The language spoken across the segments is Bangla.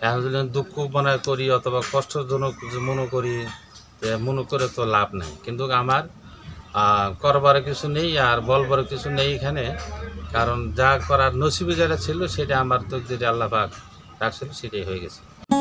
এখন যদি দুঃখ মনে করি অথবা কষ্টজনক মনে করি, মনে করে তো লাভ নেই। কিন্তু আমার করবার কিছু নেই আর বলবার কিছু নেই এখানে, কারণ যা করার নসিবে যেটা ছিল সেটা আমার তকদিরে আল্লাহ পাক রাখছিল, সেটাই হয়ে গেছে।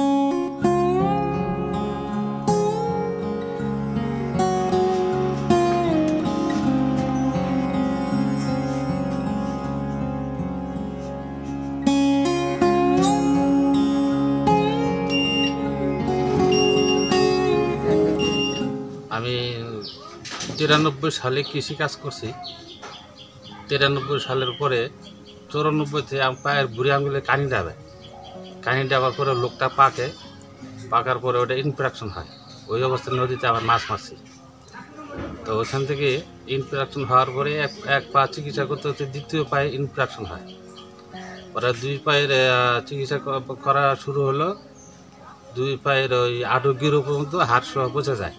আমি 93 সালে কৃষিকাজ করছি। 93 সালের পরে 94-তে আমার পায়ের বুড়ি আঙুলে কানি ডাবার পরে লোকটা পাকার পরে ওটা ইনফেকশন হয়। ওই অবস্থায় নদীতে আবার মাছ মারছি। তো ওখান থেকে ইনফেকশন হওয়ার পরে এক পা চিকিৎসা করতে করতে দ্বিতীয় পায়ে ইনফেকশন হয়। ওরা 2 পায়ের চিকিৎসা করা শুরু হলো। 2 পায়ের ওই আডুগির পর্যন্ত হাড় সহ বোঝা যায়।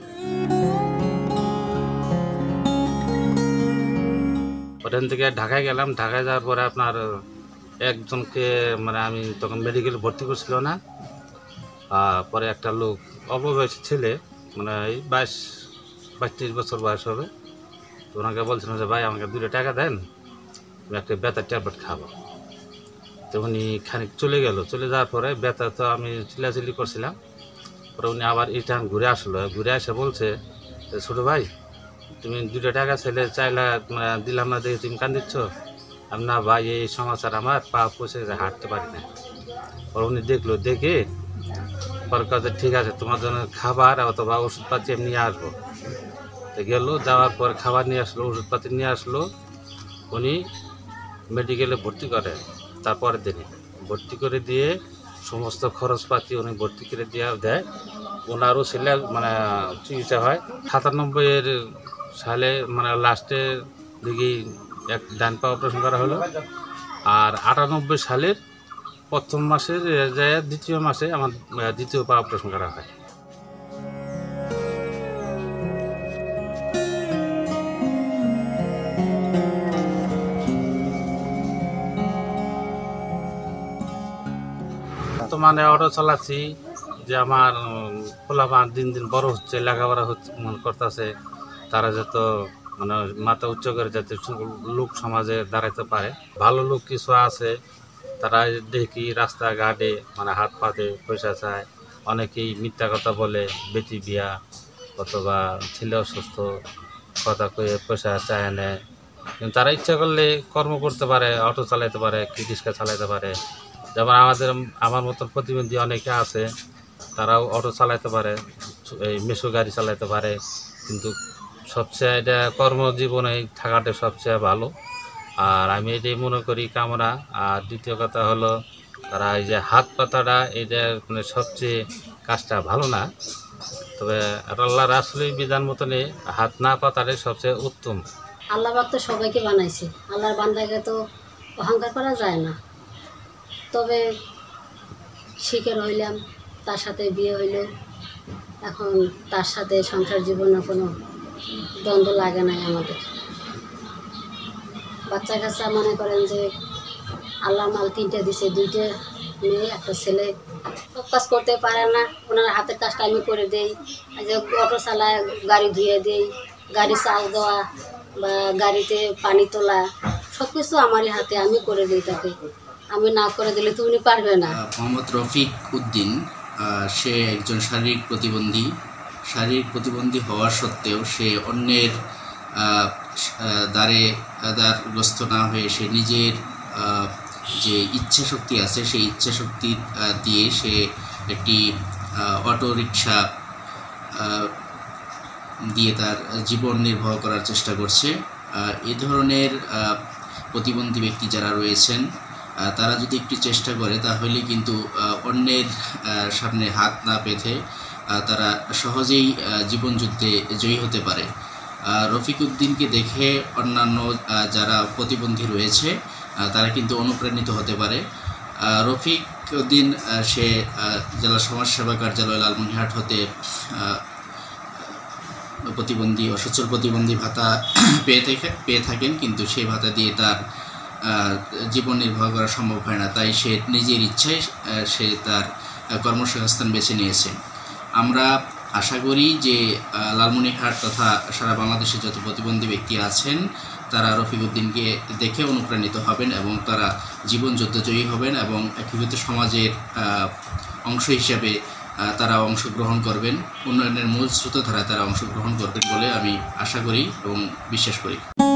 ওখান থেকে ঢাকায় গেলাম। ঢাকায় যাওয়ার পরে আপনার একজনকে মানে আমি তখন মেডিকেল ভর্তি করছিল না। পরে একটা লোক অল্প বয়সী ছেলে, মানে এই 22-23 বছর বয়স হবে। তো ওনাকে বলছিলাম যে ভাই আমাকে 2 টাকা দেন, আমি একটা ব্যথার ট্যাবলেট খাবো। তো উনি খানিক চলে যাওয়ার পরে ব্যথা তো আমি চিল্লাচিল্লি করছিলাম। পরে উনি আবার রিটার্ন ঘুরে এসে বলছে যে ছোটো ভাই তুমি 2 টাকা চাইলা দিলাম না, দেখে তুমি কান্দিচ্ছ। আমি না ভাই এই সমাচার আমার পা পচে যায়, হাঁটতে পারি না। পরে উনি দেখে পরে কাছে ঠিক আছে তোমার জন্য খাবার অথবা ওষুধপাতি আমি নিয়ে আসবো। তো গেল, যাওয়ার পর খাবার নিয়ে আসলো, ওষুধপাতি নিয়ে আসলো। উনি মেডিকেলে ভর্তি করে। তারপরের দিনে ভর্তি করে দিয়ে সমস্ত খরচপাতি উনি ভর্তি করে দেয়। ওনারও ছেলে মানে চিকিৎসা হয়। 97 সালে মানে লাস্টের দিকেই এক ডান পা অপারেশন করা হলো। আর 98 সালের প্রথম মাসের দ্বিতীয় মাসে আমার দ্বিতীয় পা অপারেশন করা হয়। বর্তমানে অটো চালাচ্ছি, যে আমার পোলাপান দিন দিন বড় হচ্ছে, লেখাপড়া হচ্ছে করতেছে, তারা যত মানে মাথা উচ্চ করে যাতে লোক সমাজে দাঁড়াতে পারে। ভালো লোক কিছু আছে, তারা দেখি রাস্তাঘাটে মানে হাত পাতে পয়সা চায়। অনেকেই মিথ্যা কথা বলে, বেটি বিয়া অথবা ছেলে অসুস্থ কথা কয়ে পয়সা চায় নেয়। কিন্তু তারা ইচ্ছা করলে কর্ম করতে পারে, অটো চালাতে পারে, রিক্সা চালাতে পারে। যেমন আমার মতন প্রতিবন্ধী অনেকে আছে, তারাও অটো চালাতে পারে, এই মেশো গাড়ি চালাতে পারে। কিন্তু সবচেয়ে এটা কর্মজীবনে থাকাটা সবচেয়ে ভালো। আর আমি এটাই মনে করি কামনা। আর দ্বিতীয় কথা হলো তারা এই যে হাত পাতাটা, এটা মানে সবচেয়ে কাজটা ভালো না, তবে আল্লাহ রাসূলের বিধান মতনে হাত না পাতাটাই সবচেয়ে উত্তম। আল্লাহ পাক তো সবাইকে বানাইছে, আল্লাহর বান্দাকে তো অহংকার করা যায় না। তবে শিকার হইলাম, তার সাথে বিয়ে হইল। এখন তার সাথে সংসার জীবনে কোনো দ্বন্দ্ব লাগে নাই আমাদের। বাচ্চা কাচ্চা মনে করেন যে আল্লাহ মাল 3টে দিছে, 2টে মেয়ে 1টা ছেলে। সব কাজ করতে পারে না, ওনার হাতের কাজটা আমি করে দেই। যে অটো চালায়, গাড়ি ধুয়ে দেই, গাড়ি চাল দেওয়া বা গাড়িতে পানি তোলা, সব কিছু আমারই হাতে, আমি করে দিই তাকে। আমি না করে দিলে তো উনি পারবে না। মোহাম্মদ রফিক উদ্দিন, সে একজন শারীরিক প্রতিবন্ধী হওয়া সত্ত্বেও সে অন্যের দ্বারগ্রস্ত না হয়ে সে নিজের যে ইচ্ছা শক্তি আছে সেই ইচ্ছা শক্তি দিয়ে সে একটি অটো রিক্সা দিয়ে তার জীবন নির্বাহ করার চেষ্টা করছে। এ ধরনের প্রতিবন্ধী ব্যক্তি যারা রয়েছেন তারা যদি একটু চেষ্টা করে তাহলে কিন্তু অন্যের সামনে হাত না পেতে তারা সহজেই জীবনযুদ্ধে জয়ী হতে পারে। রফিক উদ্দিনকে দেখে অন্যান্য যারা প্রতিবন্ধী রয়েছে তারা কিন্তু অনুপ্রাণিত হতে পারে। রফিক উদ্দিন সে জেলা সমাজসেবা কার্যালয় লালমনিরহাট হতে অসচ্ছল প্রতিবন্ধী ভাতা পেয়ে থাকেন, কিন্তু সেই ভাতা দিয়ে তার জীবন নির্বাহ করা সম্ভব হয় না। তাই সে নিজের ইচ্ছায় সে তার কর্মসংস্থান বেছে নিয়েছে। আমরা আশা করি যে লালমনিরহাট তথা সারা বাংলাদেশে যত প্রতিবন্ধী ব্যক্তি আছেন তারা রফিক উদ্দিনকে দেখে অনুপ্রাণিত হবেন এবং তারা জীবন যুদ্ধজয়ী হবেন এবং একীভূত সমাজের অংশ হিসাবে তারা অংশগ্রহণ করবেন, উন্নয়নের মূল স্রোতধারায় তারা অংশগ্রহণ করবেন বলে আমি আশা করি এবং বিশ্বাস করি।